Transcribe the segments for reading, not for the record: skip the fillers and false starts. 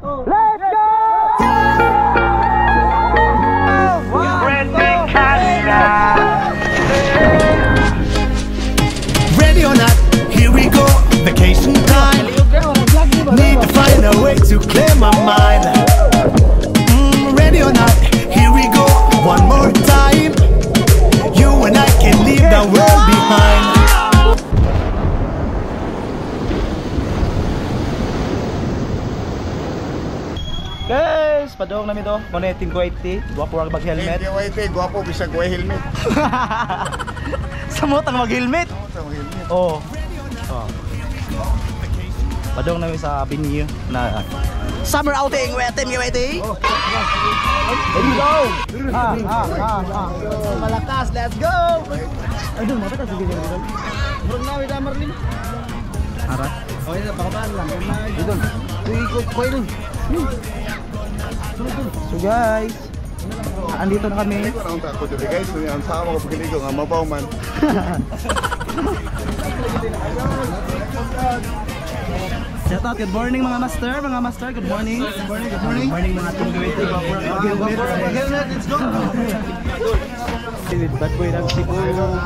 Let's go! Ready or not, here we go, vacation time. Need to find a way to clear my mind. Ready or not, here we go, one more time. You and I can leave the world behind. Guys, padong namin to. Monetin ko 80. Gwapo ang mag-helmet. Hindi ko 80, gwapo bisag way helmet. Samot ang mag-helmet. Oo. Oh. Padong namin sa venue na summer outing. Wetin, wetin. Let's go. Malakas, let's go. Aduh, mata ka sige dito. Murag na wala marlin. Ara. Oh, ito pakabaan lang. Dito. Ikot ko yun. So guys, andito na kami. Ako dito guys, ang sama ko pagkiligo nga mabaw man. Shout out, good morning mga master, good morning. Good morning mga team greeting. Let's go. With bad boy ng Cebu.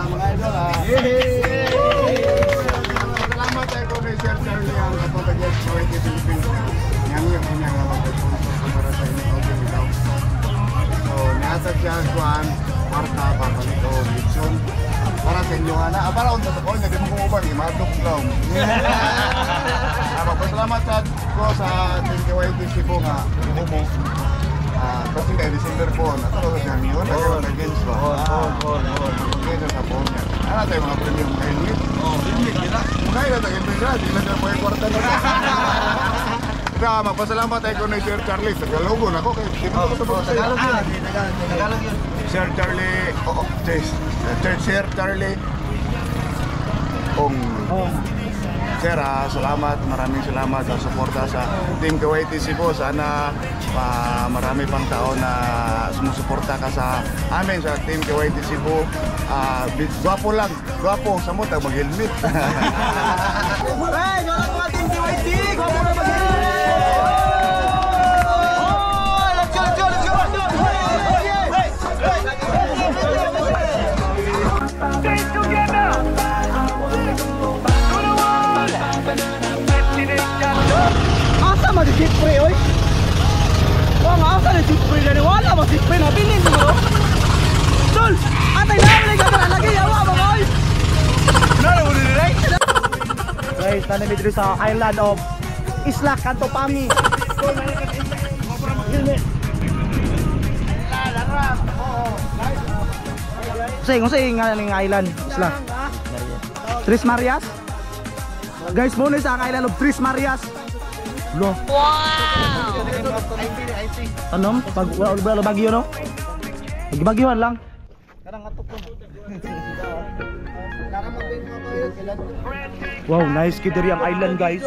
Salamat tayo kung Sir Charlie ang kapatid sa Philippines. Yang punya para sa inyo daw. So, nasa siya kuan parta papanito mission para sa inyo na para unta sa konya di mo kuuban ni madok daw. Salamat sa TNKYT Cebu nga mo. Kasi kay December po na to sa niyo na games ba. Kaya sa po niya. Ano tayo mga premium helmet? Helmet kita. Kaya na tayo pera, di na tayo may kwarta na. Kaya magpasalamat tayo kung Sir Charlie. Tagalogon ako kay Tagalog yun. Sir Charlie, Sir Charlie. Sir, salamat, maraming salamat sa suporta sa Team KYT Cebu. Sana marami pang tao na sumusuporta ka sa amin sa Team KYT Cebu. Gwapo lang, gwapo, samot ang mag-helmet. Hey, mga mga Team KYT, gwapo na mag-helmet! Asa mag-sipre, oy? Asa mag-sipre na wala mag-sipre na bilin mo. Tol, atay namin ka na lagi yawa mo, oy. Nara mo din right? Guys, tanami dito sa island of Isla Cantopami. Kung nga ning island, Isla Tres Marias. Guys, muna sa ang island of Tres Marias. Lo. Wow! Tanom, pag wala bagyo no? Bagyohan lang. Karang atok ko. Wow, nice kid diri ang island, guys.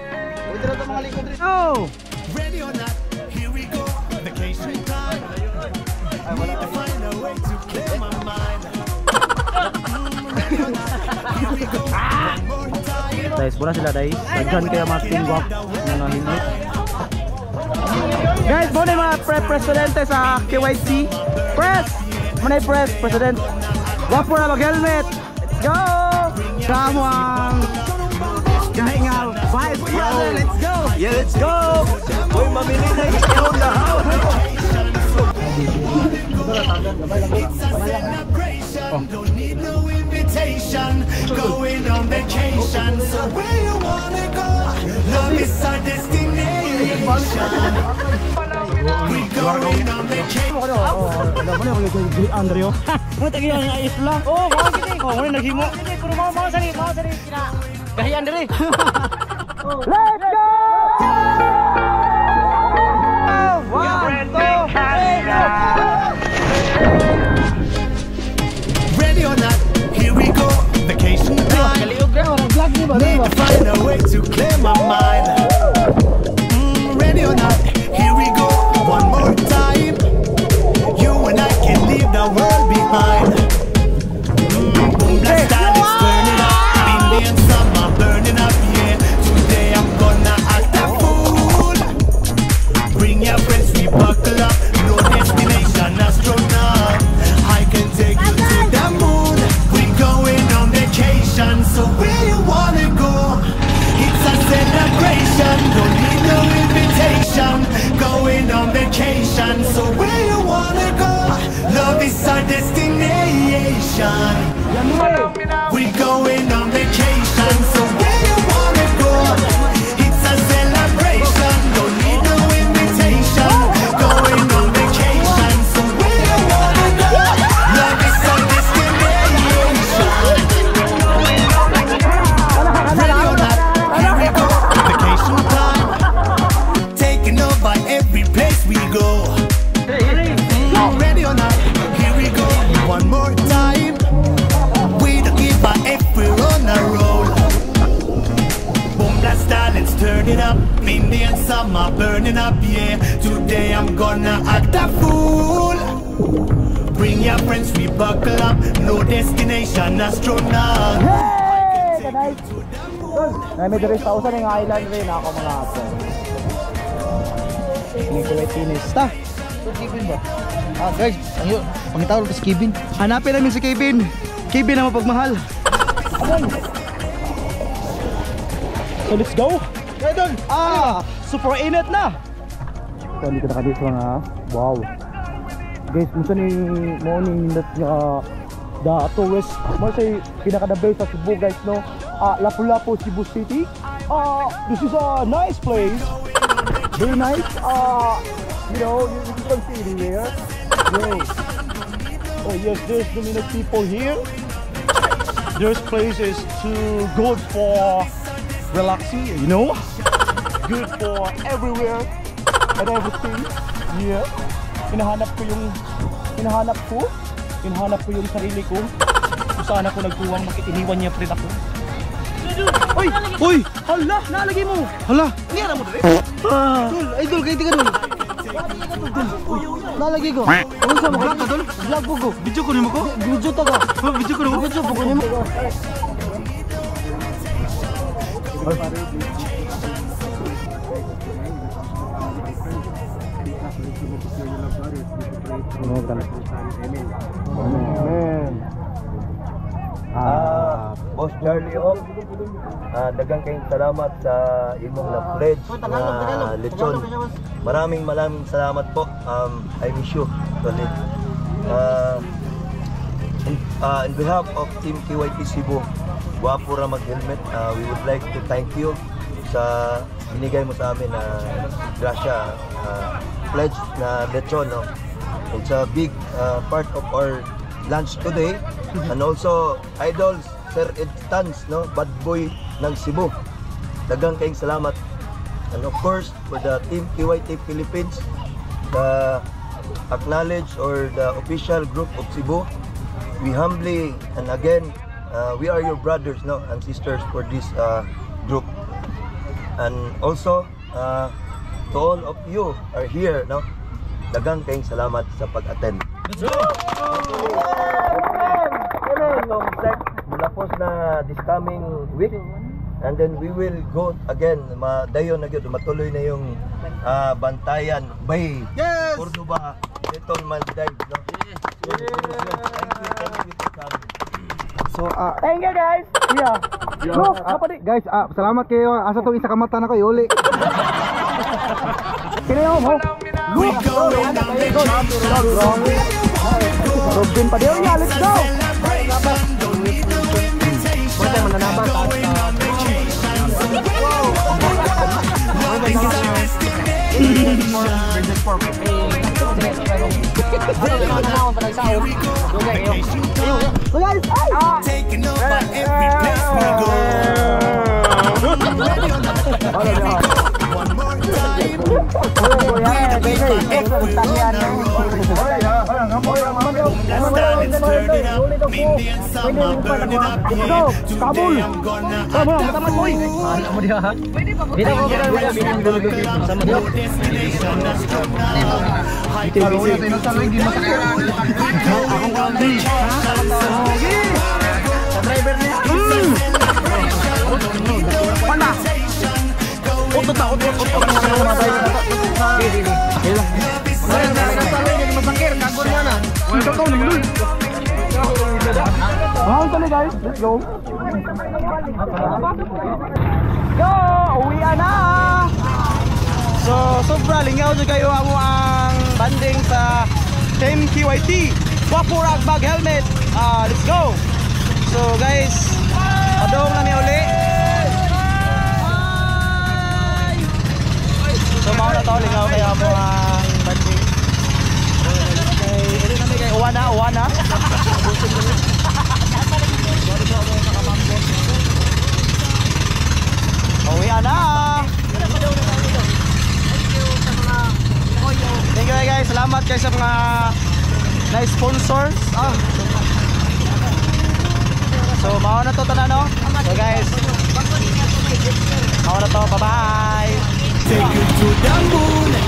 Oh! Ready or not, here we go, vacation time. Need to find a way to clear my mind. Ready or not, here we go, one more time. Guys, muna sila guys. Daghan kaya mga team guap mga helmet. Guys, muna yung mga presidente sa KYC. Press! Muna yung president. Guwapo na mag-helmet. Let's go! Kamuang kahingal. Vice brother, let's go! Yeah, let's go! Uy, mamili na yung lahat. Don't need no invitation. Going on vacation. So where you wanna go? Love is our destination. We going on vacation. Andreo. Mo tagi ang ayos lang. Oh, mo gini. Oh, mo naghimo. Pero mo sari kina. Gahian diri. Let's go! Ready or not, here we go, vacation time. Need to find a way to clear my mind. Ready or not, here we go, one more time. You and I can leave the world behind. Blast out, it's burning up. Indian summer burning up, yeah. Today I'm gonna act a fool. up, yeah. Today I'm gonna act a fool. Bring your friends, we buckle up. No destination, astronaut. Hey! Kanay! Ay, may diri sa usan yung island rin ako mga ato. Ini ko tinista. So, Kevin ba? Guys, pangitawag ko si Kevin. Hanapin namin si Kevin. Kevin na mapagmahal. So, let's go! Idol! Super init na! So, hindi ko nakadit sa mga wow. Guys, minsan yung morning that the tourist mo say pinaka the best sa Cebu guys no. Lapu-Lapu Cebu City. This is a nice place. Very nice. You know, you can see it here. Yes. Oh yes, there's so many people here. There's places too good for relaxing, you know. Good for everywhere and everything. Yeah. Hinahanap ko yung sarili ko. Kung saan ako nagtuwang, bakit iniwan niya friend ako. Uy! Uy! Hala! Nalagay mo! Hala! Niyara mo dali? Dul! Ay Dul! Kaya tika Dul! Nalagay ko! Ano sa mga? Vlog ka Dul? Vlog ko ko! Video ko nimo ko? Video to ka! Video ko nimo? Video ko nimo? Boss Charlie Oak, dagang kayong salamat sa imong na-pledge na lechon. Maraming salamat po. I miss you, Tony. In behalf of Team KYT Cebu, Guwapo Ra Mag-Helmet, we would like to thank you sa binigay mo sa amin na grasya pledge na lechon. No? It's a big part of our lunch today. And also, idols, Sir Ed Stans, no? Bad boy ng Cebu. Dagang kayong salamat. And of course, for the Team KYT Philippines, the acknowledge or the official group of Cebu, we humbly and again, we are your brothers, no, and sisters for this group. And also, to all of you are here, no? Dagang kayong salamat sa pag-attend. Let's go! Mulapos na this coming week, and then we will go again. Dayon na gyud matuloy na yung Bantayan Bay. Yes! Cordoba, Little Maldives, no? Thank you for coming. So, thank you guys! Yeah! No, guys, salamat kayo. Asa tong isa ka mata na kayo, uli. Kinayo mo? We going down the Robin pa diyo niya, let's go! taking over every place we go. One more time. Let's turn it up. Indian summer, burn it up. Yeah. Today I'm gonna act a fool. No destination, astronaut. High guys, let's go. Go! Uwian na! So, sobra lingaw dyan kayo ang banding sa Team KYT. Guwapo Ra Mag-Helmet. Let's go! So guys, padong na ni uli. So mao na to lingaw kaya mo ang banding. Ito na may kay uwana. Uwian na. Thank you guys, salamat guys sa mga na-sponsors. So mao na to tanan no. So guys, mao na to, bye bye. take you to the moon.